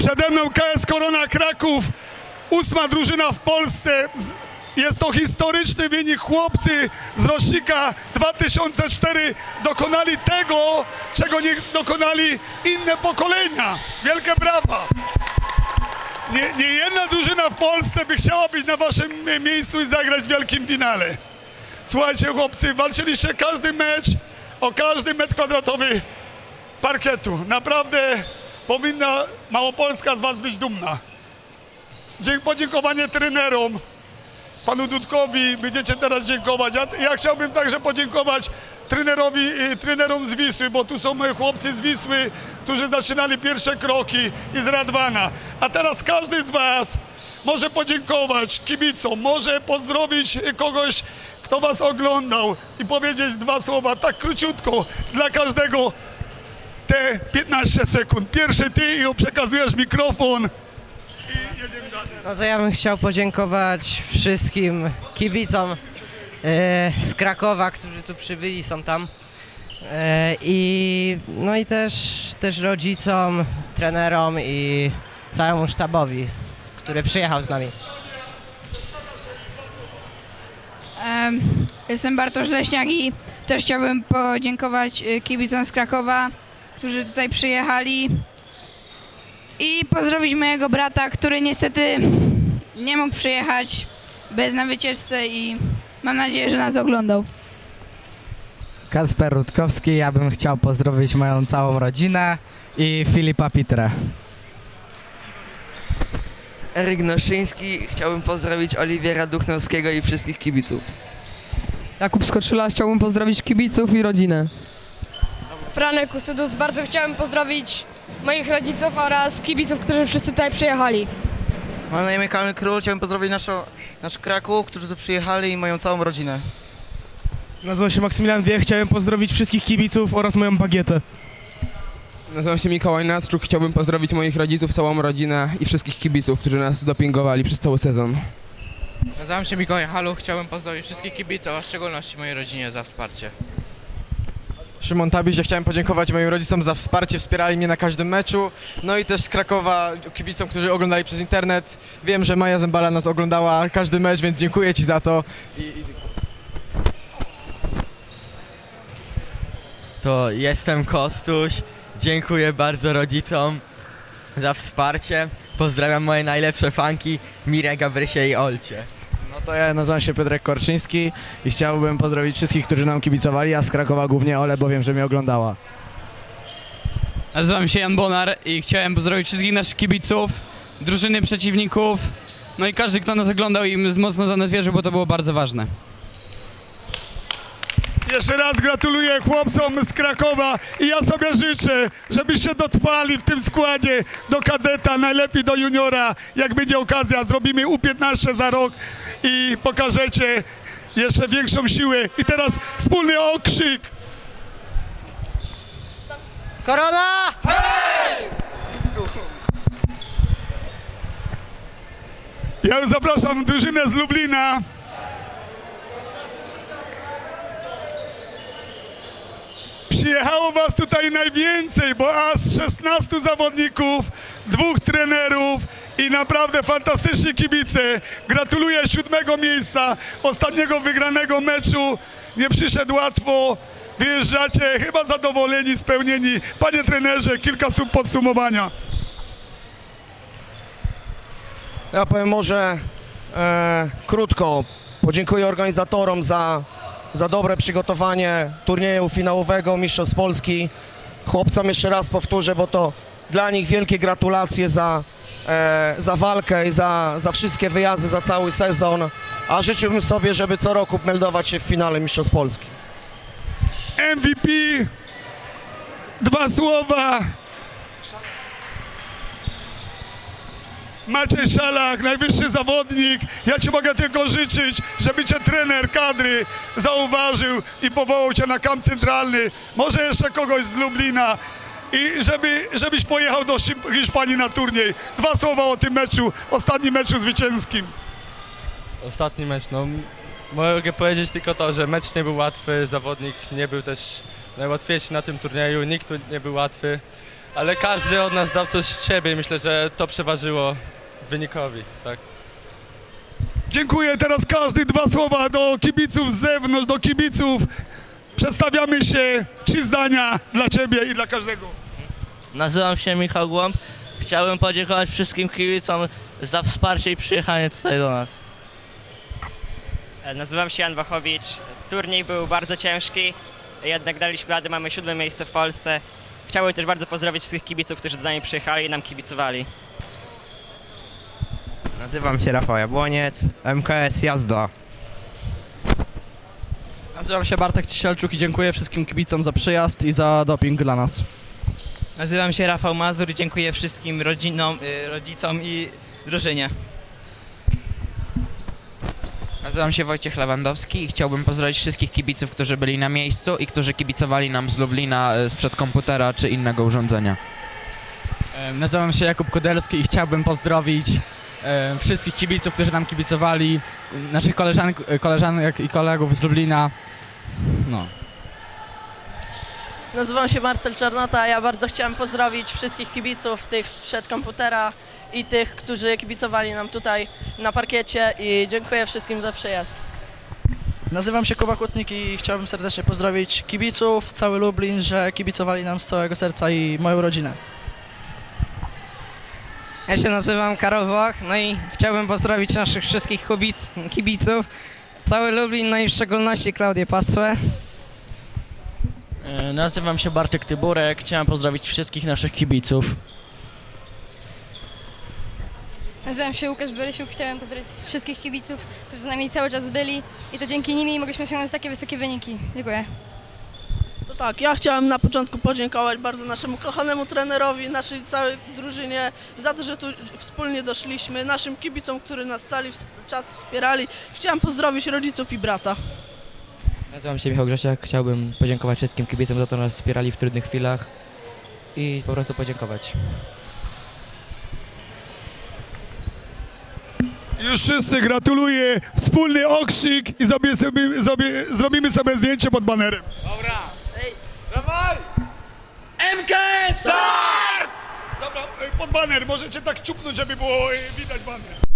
Przede mną KS Korona Kraków, 8. drużyna w Polsce. Jest to historyczny wynik. Chłopcy z rocznika 2004 dokonali tego, czego nie dokonali inne pokolenia. Wielkie brawa! Nie jedna drużyna w Polsce by chciała być na waszym miejscu i zagrać w wielkim finale. Słuchajcie, chłopcy, walczyliście każdy mecz o każdy metr kwadratowy parkietu. Naprawdę powinna Małopolska z was być dumna. Podziękowanie trenerom, panu Dudkowi, będziecie teraz dziękować. Ja chciałbym także podziękować trenerom z Wisły, bo tu są moi chłopcy z Wisły, którzy zaczynali pierwsze kroki i z Radwana. A teraz każdy z was może podziękować kibicom, może pozdrowić kogoś, kto was oglądał i powiedzieć 2 słowa, tak króciutko, dla każdego te 15 sekund. Pierwszy ty i przekazujesz mikrofon i jedziemy dalej. No to ja bym chciał podziękować wszystkim kibicom z Krakowa, którzy tu przybyli, są tam. No i też rodzicom, trenerom i całemu sztabowi, który przyjechał z nami. Jestem Bartosz Leśniak i też chciałbym podziękować kibicom z Krakowa, którzy tutaj przyjechali, i pozdrowić mojego brata, który niestety nie mógł przyjechać, bez na wycieczce, i mam nadzieję, że nas oglądał. Kasper Rutkowski, ja bym chciał pozdrowić moją całą rodzinę i Filipa Pitrę. Eryk Noszyński, chciałbym pozdrowić Oliwiera Duchnowskiego i wszystkich kibiców. Jakub Skoczyla, chciałbym pozdrowić kibiców i rodzinę. Franek Usydus, bardzo chciałem pozdrowić moich rodziców oraz kibiców, którzy wszyscy tutaj przyjechali. Mam na imię Kamil Król, chciałbym pozdrowić nasz Kraków, którzy tu przyjechali, i moją całą rodzinę. Nazywam się Maksymilian Wiech, chciałem pozdrowić wszystkich kibiców oraz moją bagietę. Nazywam się Mikołaj Nastruk, chciałbym pozdrowić moich rodziców, całą rodzinę i wszystkich kibiców, którzy nas dopingowali przez cały sezon. Nazywam się Mikołaj Haluch, chciałbym pozdrowić wszystkich kibiców, a w szczególności mojej rodzinie za wsparcie. Szymon Tabiś, ja chciałem podziękować moim rodzicom za wsparcie, wspierali mnie na każdym meczu. No i też z Krakowa kibicom, którzy oglądali przez internet. Wiem, że Maja Zembala nas oglądała każdy mecz, więc dziękuję ci za to. To jestem Kostuś, dziękuję bardzo rodzicom za wsparcie. Pozdrawiam moje najlepsze fanki, Mirę, Gabrysię i Olcie. No to ja nazywam się Piotrek Korczyński i chciałbym pozdrowić wszystkich, którzy nam kibicowali, a z Krakowa głównie Ole, bo wiem, że mnie oglądała. Nazywam się Jan Bonar i chciałem pozdrowić wszystkich naszych kibiców, drużyny przeciwników, no i każdy, kto nas oglądał i mocno za nas wierzył, bo to było bardzo ważne. Jeszcze raz gratuluję chłopcom z Krakowa i ja sobie życzę, żebyście dotrwali w tym składzie do kadeta, najlepiej do juniora. Jak będzie okazja, zrobimy U15 za rok i pokażecie jeszcze większą siłę. I teraz wspólny okrzyk. Korona! Hej! Ja już zapraszam drużynę z Lublina. Przyjechało was tutaj najwięcej, bo aż 16 zawodników, 2 trenerów i naprawdę fantastyczni kibice. Gratuluję 7. miejsca, ostatniego wygranego meczu. Nie przyszedł łatwo, wyjeżdżacie chyba zadowoleni, spełnieni. Panie trenerze, kilka słów podsumowania. Ja powiem może krótko. Podziękuję organizatorom za dobre przygotowanie turnieju finałowego Mistrzostw Polski. Chłopcom jeszcze raz powtórzę, bo to dla nich wielkie gratulacje za walkę i za wszystkie wyjazdy, za cały sezon. A życzyłbym sobie, żeby co roku meldować się w finale Mistrzostw Polski. MVP, 2 słowa. Maciej Szalak, najwyższy zawodnik. Ja ci mogę tylko życzyć, żeby cię trener kadry zauważył i powołał cię na kamp centralny. Może jeszcze kogoś z Lublina. I żebyś pojechał do Hiszpanii na turniej. 2 słowa o tym meczu, ostatnim meczu zwycięskim. Ostatni mecz, no mogę powiedzieć tylko to, że mecz nie był łatwy, zawodnik nie był też najłatwiejszy na tym turnieju, nikt tu nie był łatwy. ale każdy od nas dał coś z siebie i myślę, że to przeważyło wynikowi, tak. Dziękuję. Teraz każdy 2 słowa do kibiców z zewnątrz, do kibiców. Przedstawiamy się, 3 zdania dla ciebie i dla każdego. Nazywam się Michał Głąb. Chciałbym podziękować wszystkim kibicom za wsparcie i przyjechanie tutaj do nas. Nazywam się Jan Wachowicz. Turniej był bardzo ciężki, jednak daliśmy radę, mamy 7. miejsce w Polsce. Chciałbym też bardzo pozdrowić wszystkich kibiców, którzy z nami przyjechali i nam kibicowali. Nazywam się Rafał Jabłoniec, MKS Jazda. Nazywam się Bartek Cisielczuk i dziękuję wszystkim kibicom za przyjazd i za doping dla nas. Nazywam się Rafał Mazur i dziękuję wszystkim rodzinom, rodzicom i drużynie. Nazywam się Wojciech Lewandowski i chciałbym pozdrowić wszystkich kibiców, którzy byli na miejscu i którzy kibicowali nam z Lublina sprzed komputera czy innego urządzenia. Nazywam się Jakub Kudelski i chciałbym pozdrowić wszystkich kibiców, którzy nam kibicowali, naszych koleżanek i kolegów z Lublina. No. Nazywam się Marcel Czarnota, ja bardzo chciałem pozdrowić wszystkich kibiców, tych sprzed komputera i tych, którzy kibicowali nam tutaj na parkiecie i dziękuję wszystkim za przyjazd. Nazywam się Kuba Kłotnik i chciałbym serdecznie pozdrowić kibiców, cały Lublin, że kibicowali nam z całego serca i moją rodzinę. Ja się nazywam Karol Włoch, no i chciałbym pozdrowić naszych wszystkich kibiców, cały Lublin, no i w szczególności Klaudię Pasłę. Nazywam się Bartek Tyburek, chciałem pozdrowić wszystkich naszych kibiców. Nazywam się Łukasz Borysiuk, chciałem pozdrowić wszystkich kibiców, którzy z nami cały czas byli i to dzięki nimi mogliśmy osiągnąć takie wysokie wyniki. Dziękuję. To tak, ja chciałem na początku podziękować bardzo naszemu kochanemu trenerowi, naszej całej drużynie za to, że tu wspólnie doszliśmy, naszym kibicom, którzy nas cały czas wspierali. Chciałem pozdrowić rodziców i brata. Nazywam się Michał Grzesiak, chciałbym podziękować wszystkim kibicom za to, że nas wspierali w trudnych chwilach i po prostu podziękować. Już wszyscy gratuluję, wspólny okrzyk i zrobimy sobie zdjęcie pod banerem. Dobra. Dawaj! MKS! Start! Dobra, pod baner, możecie tak ciupnąć, żeby było widać baner.